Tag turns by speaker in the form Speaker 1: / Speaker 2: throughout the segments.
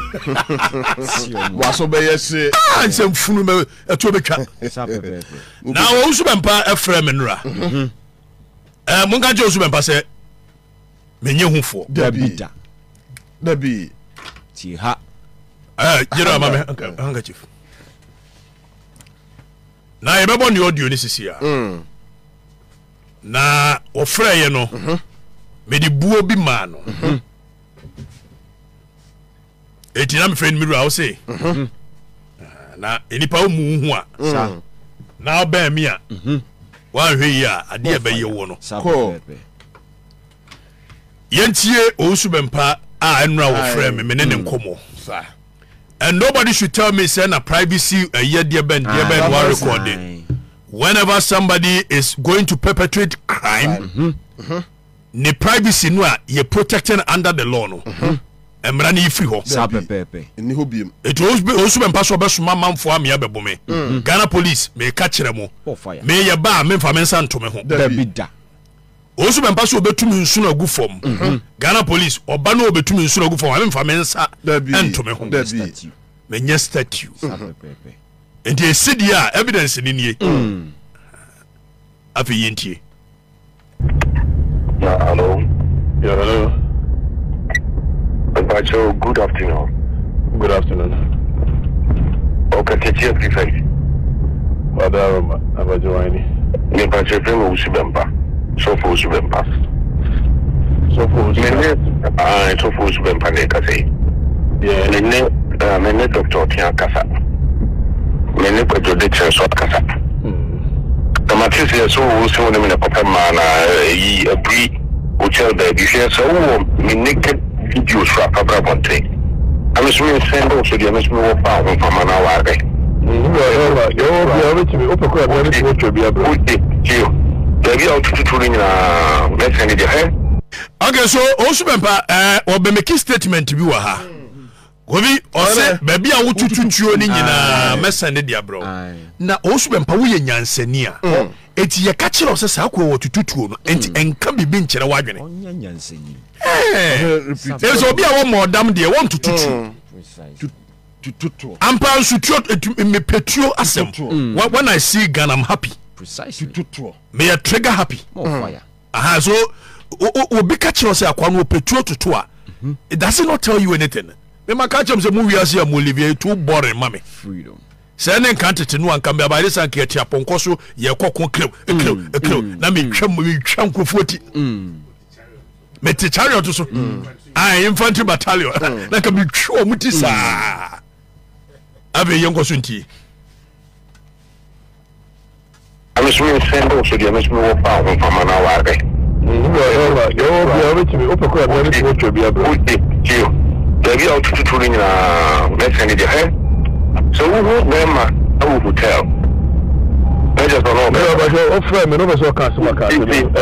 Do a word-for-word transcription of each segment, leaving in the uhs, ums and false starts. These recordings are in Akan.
Speaker 1: waso be yese
Speaker 2: ah nsem funu me eto betwa na wo usu bempa efre menura eh monka je usu bempa se menye hufo
Speaker 1: dabi dabi
Speaker 2: ti ha eh jira ma me hanga chief na ye bebo ni audio ni sisi a mm na ofre ye no mhm me di buo bi ma no mhm eti na me friend mi ru a wo say mhm na enipa o mu hu a sa na ba mi a mhm wa hwe yi a ade e ba ye wo no
Speaker 1: ko
Speaker 2: yentie osu bempa a enra wo frɛ me me ne ne nkomo sa and nobody should tell me say na privacy a year dear ben dear ben wa recording whenever somebody is going to perpetrate crime mhm mhm ne privacy no a ye protected under the law no mhm emra na ifi ho
Speaker 3: sa pepepe
Speaker 1: ni ho biem
Speaker 2: it was osu bempa so be soma manfo am ya bebo me Ghana police me ka kire mo me ye ba me mfa me nsa ntome ho
Speaker 3: dabida
Speaker 2: osu bempa so obetumi nsu na gu fom Ghana police oba na obetumi nsu na gu fom me mfa me nsa ntome ho me nye statue
Speaker 3: sa pepepe
Speaker 2: and the city evidence ni nie afi yentie
Speaker 4: yeah hello
Speaker 2: yeah hello
Speaker 4: Pacho, good afternoon.
Speaker 2: Good afternoon.
Speaker 4: Okay, teacher prefect.
Speaker 2: Madam Abajoani.
Speaker 4: Me Pacho premo usibempa. So for usibempa.
Speaker 2: So for
Speaker 4: usibempa. Ah, so for usibempa ne kase.
Speaker 2: Yeah.
Speaker 4: Me ne, uh, me ne doctor tian kasa. Me ne kwa jode tian so kasa. Hmm. Tamatisi ya so usi wone me ne papa mana yi abri hotel baby. She so me ne video swap abra bonte I'm assuming send also the I'm assuming what power from an hour day
Speaker 2: yo yo be able to be open ko be able to be able
Speaker 4: to you there be out to to na message the head
Speaker 2: okay so osubempa eh obe make statement bi wa ha gobi ose baby a wotututuo ni nyina message dia bro na osubempa wo ye nyansani a eti ye ka kire ose sa ko wotututuo no enti enka bibi nkere wadwene
Speaker 3: onya nyansani
Speaker 2: there's obi a wo modam de won tututu
Speaker 1: tututu
Speaker 2: ampa sutio me petio asem when I see Ghana I'm happy
Speaker 3: precisely
Speaker 1: tututu
Speaker 2: me a trigger happy
Speaker 3: more fire
Speaker 2: aha so obi ka kire ose akwa no petio tutu a it does not tell you anything me ma ka chem se mu wiase am Olivia too boring mama
Speaker 3: freedom
Speaker 2: say ne kan tete no anka me ba de san ke tia ponko so ye kokon klew klew klew na me twam me twam kofuoti me te chariot so ah infantry battalion na ka me twa muti sa abe yengo so nti
Speaker 4: I'm assuming send also the I'm assuming what power from an hour day
Speaker 2: yo yo be able to be open ko be able to be able
Speaker 4: you there be out to to na message the head so who them a hotel I just don't know
Speaker 2: no but your friend me no be so cast my card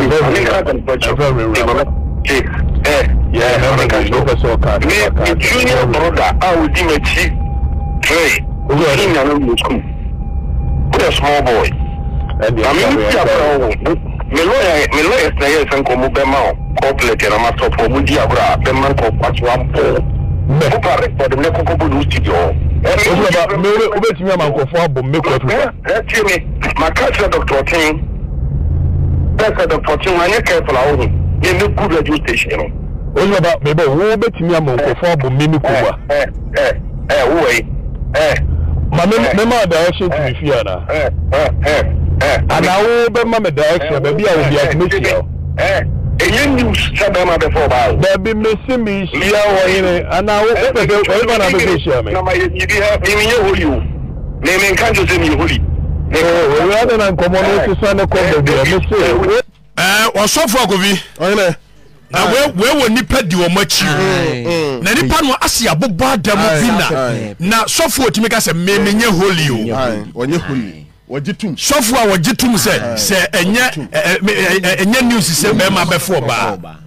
Speaker 4: eh yeah I'm going to go so card me junior brother I will give it hey in no school with a small boy and I mean me lawyer me lawyer say say ko mo be ma complete na ma so for mo di abra be man ko kwatwa po me ko pare for the neko ko do studio
Speaker 2: e me obetimi amankofo abom me ko tufa
Speaker 4: eh timi ma catch doctor tin that's doctor tin when you careful awo ni me good radio station
Speaker 2: o ba me be wo obetimi amankofo abom me ko wa
Speaker 4: eh eh eh wo eh
Speaker 2: ma me me ma direction to me fear na
Speaker 4: eh eh eh eh
Speaker 2: ana wo be ma me direction ba bia wo bia commission
Speaker 4: eh eyi news sabe ma before ba
Speaker 2: ba bi me si mi sia wo yire ana wo be be wo ba na be sia me
Speaker 4: na ma yi di ha mi mi ye holi o me me kan jo se mi holi
Speaker 2: o we ada na nkomo no ti so na ko be me se eh wo sofo agobi oyele na we we wo nipa di wo machi na nipa no ase abobọ adam bi na na sofo otimi ka se me me nye holi o
Speaker 1: wonye holi wajitum
Speaker 2: sofo a wajitum se se enye enye news se be ma be fo ba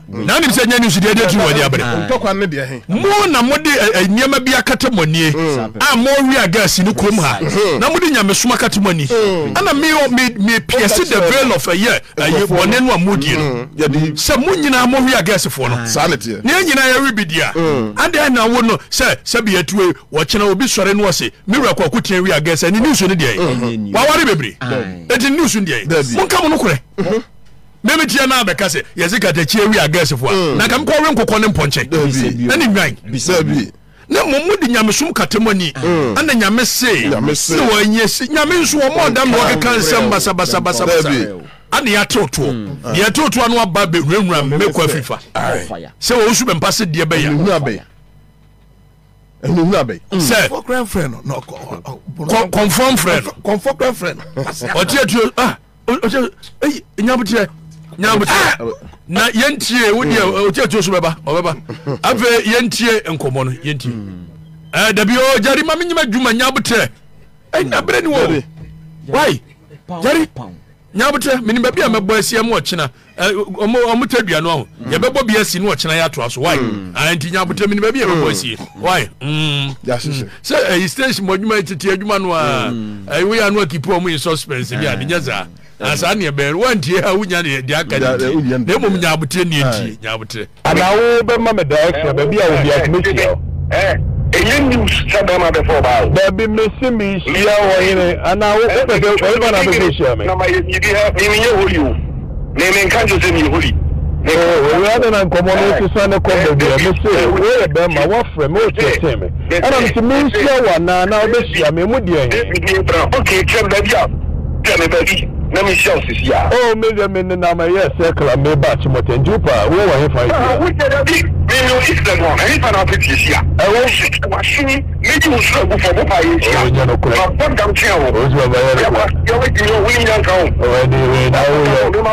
Speaker 2: na nim se nya news de de tu wani abre
Speaker 1: ntokwa ne de he
Speaker 2: mo na mo de niema bia katamoni a mo wi agasi ni krom ha na mo de nyamesoma katamoni ana me me piece the veil of a year ayi woni no amodi no se mo nyina mo wi agasi fo no
Speaker 1: sanity
Speaker 2: ne nyina ya wi bidia ade na wo no se se bia tuwe wo kena obi sore no se mira kwa kutia wi agasi ni news ni de wa ware bebre eti news ni de mo ka mo no kore meme tia na abeka se yezika ta chie wi agasefo na kam ko we nkokọ ne mponche na ni nwan
Speaker 1: bisabi
Speaker 2: na momudi nyamesum katemoni ana nyame se se wanye se nyame nso wo mo dam no keka nsem basa basa basa basa ana ya toto ya toto anu aba be nwura mekọ afifa se wo su bempa se de be ya
Speaker 1: nwura be nwura be
Speaker 2: se
Speaker 5: for grand friend no
Speaker 2: confirm friend
Speaker 5: confirm grand friend
Speaker 2: o tie tu ah o tie eh nyabutie nyabutie na yentie wodi o tie tu so beba o beba afa yentie enkomo no yentie eh dabi o jari ma menyima dwuma nyabutie eh na bre ni wo why jari nyabutie meni ba bia mebo asia mo ochina omo omo tadua no ho ye bebo bia si no ochina ya to aso why anti nyabutie meni ba bia mebo asia why mm
Speaker 1: ya sese
Speaker 2: se eh station mo dwuma tete adwuma no a eh we anu akipo omo in suspense bia de nyaza asa ne be wantie ha wunya ne de aka ne ne mom nyabutie ne enti nyabutie
Speaker 4: ana wo be ma me da extra ba bia wo bia committee eh eyi news sabe ma be for ba
Speaker 6: da bi mesi mi shia wo yene ana wo pe pe wo ba na be shia me
Speaker 4: na ma yi di ha mi mi ye holi o ne me kan jo se mi holi
Speaker 6: ne wo we ada na nkomo no ti sa ne ko be bia me se wo ye be ma wo frɛ me o ti te me ana mi mi shia wa na na wo be shia me mu die
Speaker 4: okay chem da bia chem da bia na mi shia osisi ya
Speaker 6: oh me de me na ma yes circle me ba chi motenju pa wo wa he fa
Speaker 4: ah wo te da bi me no is the one any fan of it ya e wo shit wa shini meji wo sura go for bo pa yi ya ma pon dam chen wo
Speaker 6: o zo ba ya
Speaker 4: ya we di no wi nyan ka o
Speaker 6: o di we na wo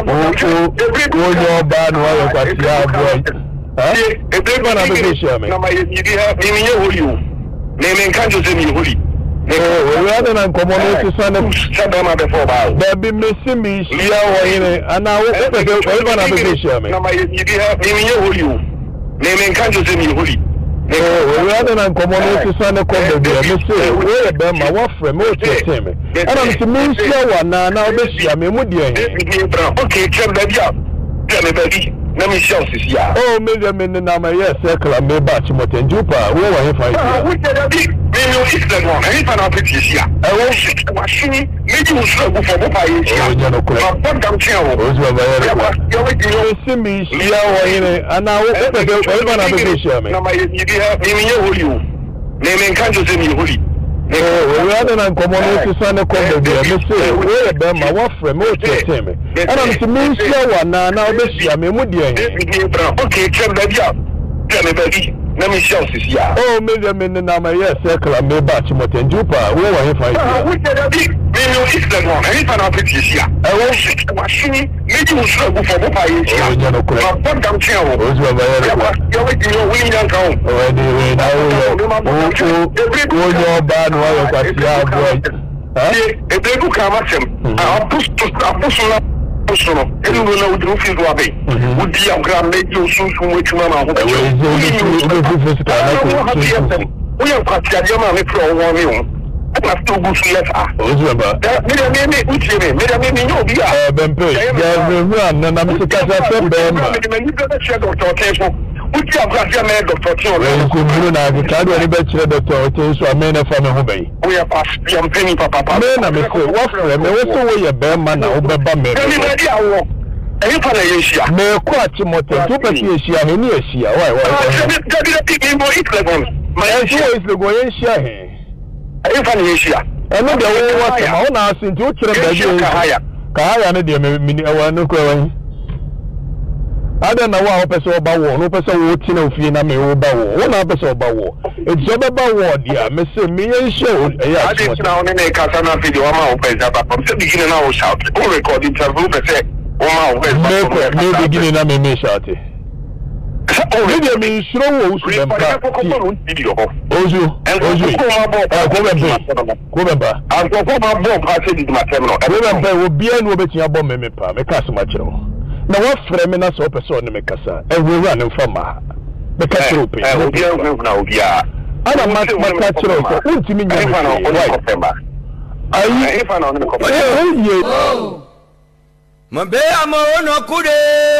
Speaker 6: o wo yo ba no wa kwa ti a boy ha
Speaker 4: e de ba na be shia me na ma yi di ha mi mi ye holi o me me kan jo se mi holi
Speaker 6: we ada na nkomo no ti sa ne
Speaker 4: sabe ma be for ba
Speaker 6: da bi mesi mi shia wo yene ana wo pe pe wo ba na be shia me
Speaker 4: na ma yi di ha mi mi ye holi o me me kan jo se mi holi
Speaker 6: we ada na nkomo no ti sa ne ko be bia me se wo ye be ma wo frɛ me o ti te me ana mi mi shia wa na na wo be shia me mu die
Speaker 4: okay chem da bia chem da bi na mi shia osisi ya
Speaker 6: oh me de me na ma yes circle me ba chi motenju pa wo wa he fa
Speaker 4: ah wo te da bi me no is the one any fan of it ya e wo shit wa shini meji wo sura go for bo pa yi ya ma pon dam chen wo
Speaker 6: o zo ba ya
Speaker 4: ya we di no
Speaker 6: si mi shia wo yene ana wo pe pe wo ba na be shia me
Speaker 4: na ma yi di ha mi mi ye holi o me me kan jo se mi holi
Speaker 6: we ada na nkomo no ti sa ne ko be bia me se wo ye be ma wo frɛ me o ti te me ana mi mi shia wa na na wo be shia me mu die
Speaker 4: okay chem da bia chem da bi na mi shia osisi ya
Speaker 6: oh me de me na ma yes circle me ba chi motenju pa wo wa he fa
Speaker 4: ah wo te da bi me no is the one any fan of it ya e wo shit wa shini meji wo sura go for bo pa yi ya ma pon dam chen wo
Speaker 6: o zo ba ya
Speaker 4: ya we di no wi nyan ka o
Speaker 6: o di we na wo o wo yo ba no wa kwa ti a boy ha
Speaker 4: e de ku ka ma chem a pus a pus na pus no e no na wo do fi do abe wo di am gra meji o sun sun wo tuma ma ho be
Speaker 6: we zo ni tu fi fi ka na ko
Speaker 4: wo ya kwa ti a ma me pro wo mi o na to go so yes ah
Speaker 6: o zo ba
Speaker 4: me de me me uti me me de me me nyo bi ah
Speaker 6: eh bempe ya me na na me ka sa se be ma
Speaker 4: me me ni be che doctor Tenso uti akwasi me doctor Tenso
Speaker 6: e ko buru na ga ka do ni be che doctor Tenso a me na fa me ho be
Speaker 4: wo ya pass yam penny papa papa
Speaker 6: me na me se wo frɛ me wo so wo ye be ma na wo be ba me
Speaker 4: me me di awo eyi fa na ye shia
Speaker 6: me ko a chi moto tu pe ye shia he ni ye shia why why
Speaker 4: me de de de mo it level
Speaker 6: ma ye shia is le go ye shia he
Speaker 4: eyi fa na ye shia
Speaker 6: eno de wo wo ma wo na asin tu kire ba je
Speaker 4: ka haya
Speaker 6: ka haya ne de me mini awa no ko wan ada na wa wo pese wo ba wo no pese wo ti na ofie na me wo ba wo wo na pese wo ba wo e je ba ba wo dia me se me ye show e ya
Speaker 4: ade na one na ka sana video ma wo pese ba pa se begin na wo shout o record interview pese o ma wo pese
Speaker 6: me ko me begin na me me shout o me me shiro wo usu dem pa ozu ozu
Speaker 4: ko ma bo
Speaker 6: ko be be ko be ba
Speaker 4: an ko ko ma bo pa se di ma tem no
Speaker 6: e be be wo bia no be tia bo me me pa me ka so ma kire na wafrɛ me na sɛ wopɛ sɛ ɔne me kasa awurawura ne mfa ma bɛka kyerɛ wo pɛ
Speaker 4: obiara na obiara
Speaker 6: ana maka kyerɛ wo sɛ wontumi nya me ayi
Speaker 4: ifa na ɔne me kɔpɛ
Speaker 6: ɛyɛ
Speaker 5: Mabe amo no kude